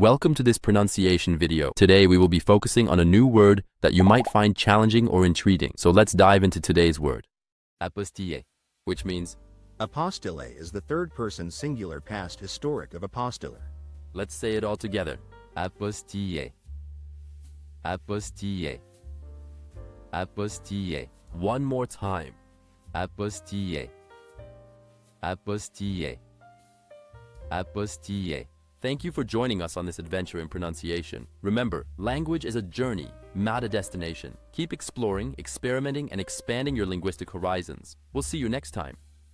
Welcome to this pronunciation video. Today we will be focusing on a new word that you might find challenging or intriguing. So let's dive into today's word. Apostillait, which means Apostillait is the third-person singular past historic of apostiller. Let's say it all together. Apostillait. Apostillait. Apostillait. One more time. Apostillait. Apostillait. Apostillait. Thank you for joining us on this adventure in pronunciation. Remember, language is a journey, not a destination. Keep exploring, experimenting, and expanding your linguistic horizons. We'll see you next time.